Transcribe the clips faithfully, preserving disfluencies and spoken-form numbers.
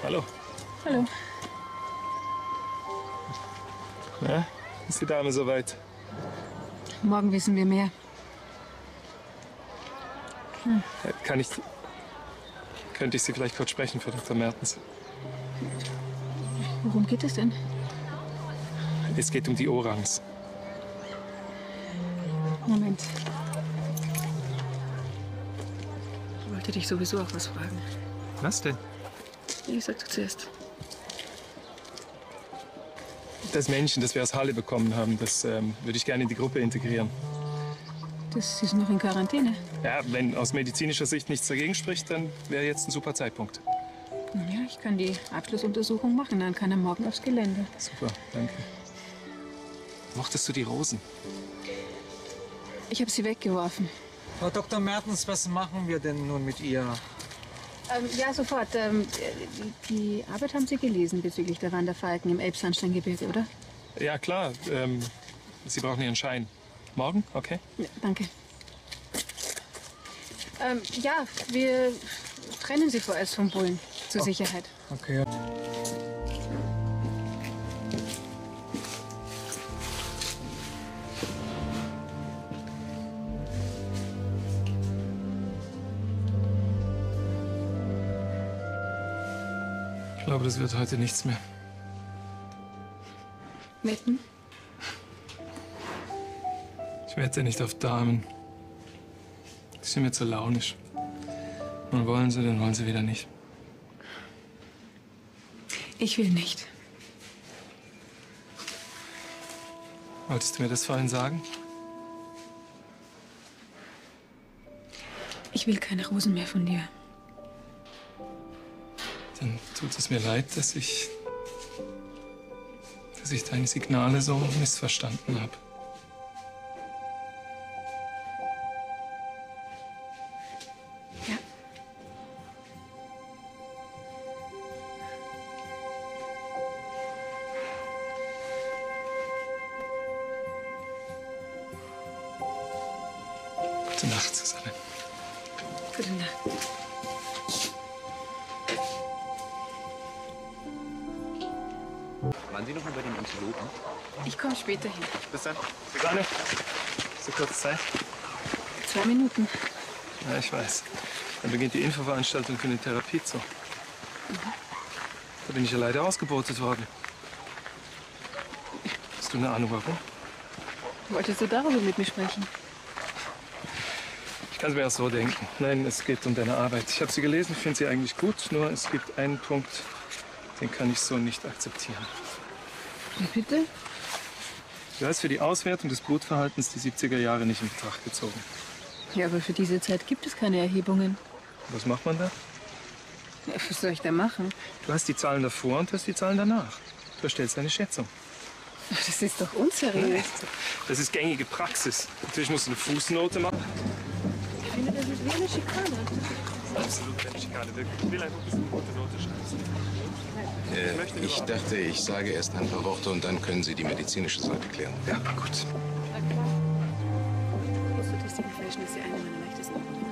Hallo. Hallo. Na, ist die Dame soweit? Morgen wissen wir mehr. Hm. Kann ich... Könnte ich Sie vielleicht kurz sprechen für Doktor Mertens? Worum geht es denn? Es geht um die Orangs. Moment. Ich wollte dich sowieso auch was fragen. Was denn? Ich sag du zuerst. Das Männchen, das wir aus Halle bekommen haben, das ähm, würde ich gerne in die Gruppe integrieren. Das ist noch in Quarantäne. Ja, wenn aus medizinischer Sicht nichts dagegen spricht, dann wäre jetzt ein super Zeitpunkt. Ja, ich kann die Abschlussuntersuchung machen, dann kann er morgen aufs Gelände. Super, danke. Mochtest du die Rosen? Ich habe sie weggeworfen. Frau Doktor Mertens, was machen wir denn nun mit ihr? Ähm, ja, sofort. Ähm, die, die Arbeit haben Sie gelesen bezüglich der Wanderfalken im Elbsandsteingebirge, oder? Ja, klar. Ähm, Sie brauchen Ihren Schein. Morgen? Okay. Ja, danke. Ähm, ja, wir trennen Sie vorerst vom Bullen, zur Oh. Sicherheit. Okay. Ich glaube, das wird heute nichts mehr. Wetten? Ich wette nicht auf Damen. Die sind mir zu launisch. Und wollen sie, dann wollen sie wieder nicht. Ich will nicht. Wolltest du mir das vorhin sagen? Ich will keine Rosen mehr von dir. Dann tut es mir leid, dass ich... dass ich deine Signale so missverstanden habe. Ja. Gute Nacht, Susanne. Gute Nacht. Waren Sie noch mal bei den Antilopen? Ich komme später hin. Bis dann. Susanne, so kurz Zeit? Zwei Minuten. Ja, ich weiß. Dann beginnt die Infoveranstaltung für eine Therapie zu. Mhm. Da bin ich ja leider ausgebotet worden. Hast du eine Ahnung, warum? Wolltest du darüber mit mir sprechen? Ich kann es mir auch so denken. Nein, es geht um deine Arbeit. Ich habe sie gelesen, finde sie eigentlich gut. Nur es gibt einen Punkt, den kann ich so nicht akzeptieren. Wie bitte? Du hast für die Auswertung des Blutverhaltens die siebziger Jahre nicht in Betracht gezogen. Ja, aber für diese Zeit gibt es keine Erhebungen. Was macht man da? Ja, was soll ich da machen? Du hast die Zahlen davor und hast die Zahlen danach. Du erstellst eine Schätzung. Das ist doch unseriös. Das ist gängige Praxis. Natürlich musst du eine Fußnote machen. Ich finde, das ist wie eine Schikane. Absolut keine Schikane. Ich will einfach ein bisschen gute Note schreiben. Äh, ich dachte, ich sage erst ein paar Worte und dann können Sie die medizinische Seite klären. Ja, gut. Statistik Fashion ist ja eine meiner leichtesten Arbeiten.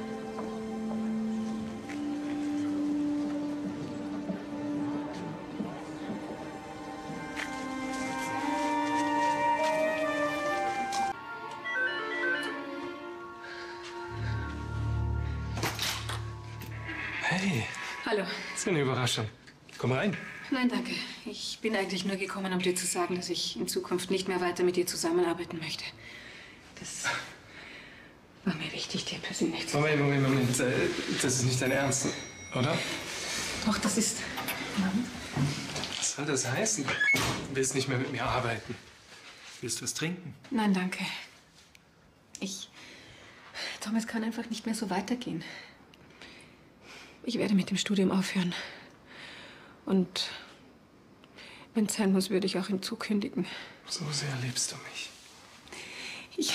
Hey, Hallo. das ist eine Überraschung. Komm rein. Nein, danke. Ich bin eigentlich nur gekommen, um dir zu sagen, dass ich in Zukunft nicht mehr weiter mit dir zusammenarbeiten möchte. Das war mir wichtig, dir persönlich zu sagen. Moment, Moment, Moment. Äh, Das ist nicht dein Ernst, oder? Doch, das ist... Was soll das heißen? Du willst nicht mehr mit mir arbeiten. Willst du was trinken? Nein, danke. Ich... Tom, es kann einfach nicht mehr so weitergehen. Ich werde mit dem Studium aufhören. Und wenn es sein muss, würde ich auch ihm zukündigen. So sehr liebst du mich. Ich...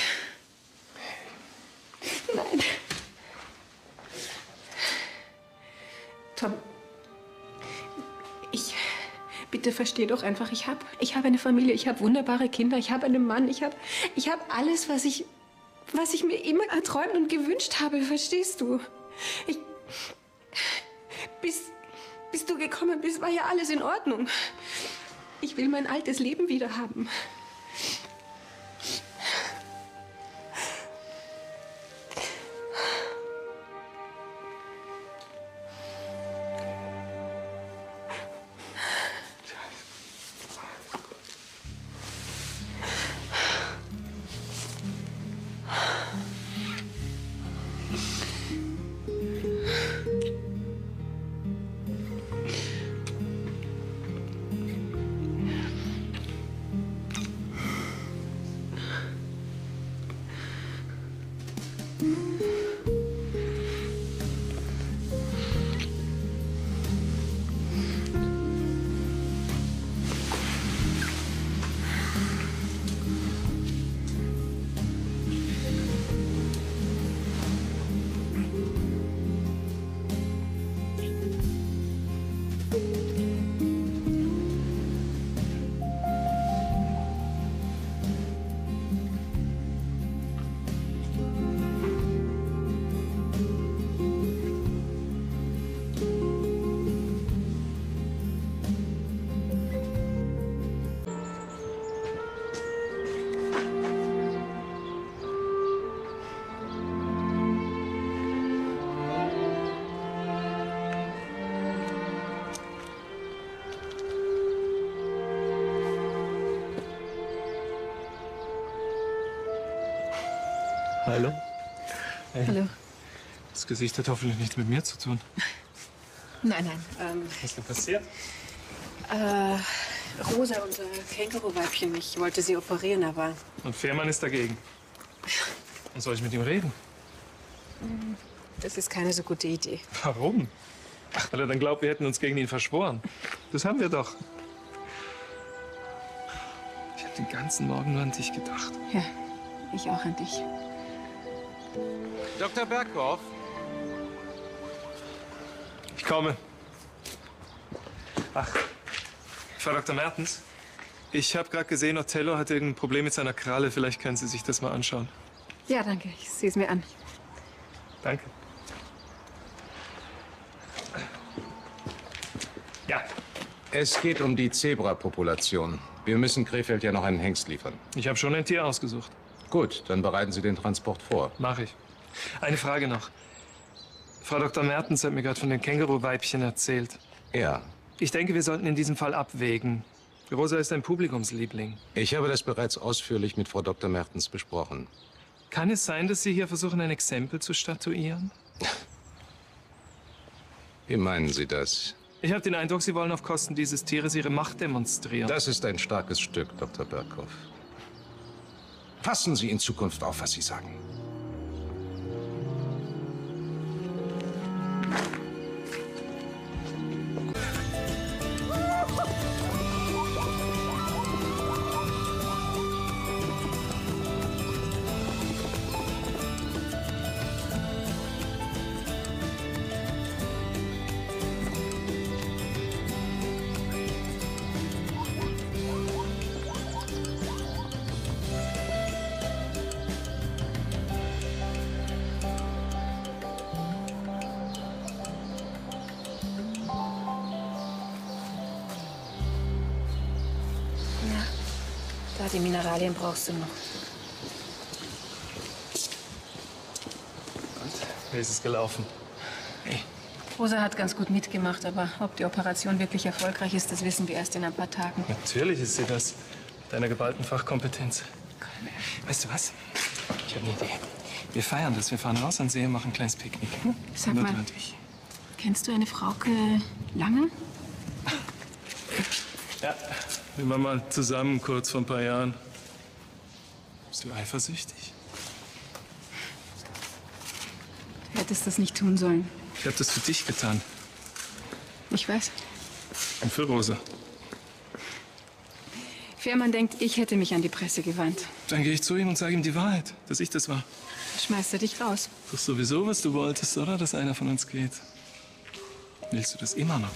Nein. Tom, ich... Bitte versteh doch einfach, ich habe ich hab eine Familie, ich habe wunderbare Kinder, ich habe einen Mann, ich habe ich hab alles, was ich, was ich mir immer erträumt und gewünscht habe, verstehst du? Ich... Bis... Bis du gekommen bist, war ja alles in Ordnung. Ich will mein altes Leben wieder haben. Hallo. Hey. Hallo. Das Gesicht hat hoffentlich nichts mit mir zu tun. Nein, nein. Ähm, Was ist denn passiert? äh, Rosa, unser Känguruweibchen, ich wollte sie operieren, aber... Und Fährmann ist dagegen. Und soll ich mit ihm reden? Das ist keine so gute Idee. Warum? Ach, weil er dann glaubt, wir hätten uns gegen ihn verschworen. Das haben wir doch. Ich habe den ganzen Morgen nur an dich gedacht. Ja, ich auch an dich. Doktor Berghoff? Ich komme. Ach, Frau Doktor Mertens, ich habe gerade gesehen, Othello hat irgendein Problem mit seiner Kralle. Vielleicht können Sie sich das mal anschauen. Ja, danke. Ich sehe es mir an. Danke. Ja, Es geht um die Zebrapopulation. Wir müssen Krefeld ja noch einen Hengst liefern. ich habe schon ein Tier ausgesucht. Gut, dann bereiten Sie den Transport vor. Mach ich. Eine Frage noch. Frau Doktor Mertens hat mir gerade von den Känguruweibchen erzählt. Ja, Ich denke, wir sollten in diesem Fall abwägen. Rosa ist ein Publikumsliebling. ich habe das bereits ausführlich mit Frau Doktor Mertens besprochen. Kann es sein, dass Sie hier versuchen, ein Exempel zu statuieren? Wie meinen Sie das? Ich habe den Eindruck, Sie wollen auf Kosten dieses Tieres Ihre Macht demonstrieren. Das ist ein starkes Stück, Doktor Berghoff. Passen Sie in Zukunft auf, was Sie sagen. Ja, da die Mineralien brauchst du noch. Wie ist es gelaufen? Hey. Rosa hat ganz gut mitgemacht, aber ob die Operation wirklich erfolgreich ist, das wissen wir erst in ein paar Tagen. Natürlich ist sie das. Mit deiner geballten Fachkompetenz. Weißt du was? Ich habe eine Idee. Wir feiern das. Wir fahren raus an See und machen ein kleines Picknick. Hm? Sag Nur mal. du und ich. Kennst du eine Frauke Lange? Ja, wir waren mal zusammen kurz vor ein paar Jahren. Bist du eifersüchtig? Du hättest das nicht tun sollen. Ich habe das für dich getan. Ich weiß. Und für Rosa. Fährmann denkt, ich hätte mich an die Presse gewandt. Dann gehe ich zu ihm und sage ihm die Wahrheit, dass ich das war. Schmeißt er dich raus. Das ist sowieso, was du wolltest, oder? Dass einer von uns geht. Willst du das immer noch?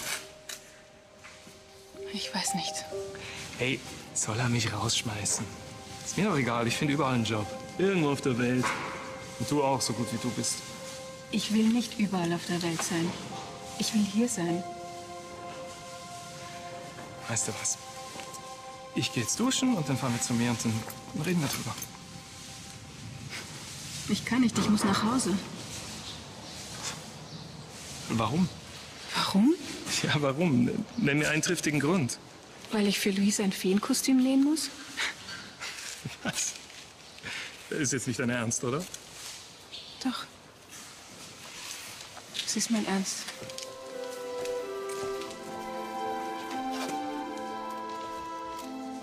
Ich weiß nicht. Hey, soll er mich rausschmeißen? Ist mir doch egal, ich finde überall einen Job. Irgendwo auf der Welt. Und du auch, so gut wie du bist. Ich will nicht überall auf der Welt sein. Ich will hier sein. Weißt du was? Ich gehe jetzt duschen und dann fahren wir zu mir und dann reden wir drüber. Ich kann nicht, ich muss nach Hause. Warum? Warum? Ja, warum? Nenn mir einen triftigen Grund. Weil ich für Luise ein Feenkostüm nähen muss? Was? Das ist jetzt nicht dein Ernst, oder? Doch. Es ist mein Ernst.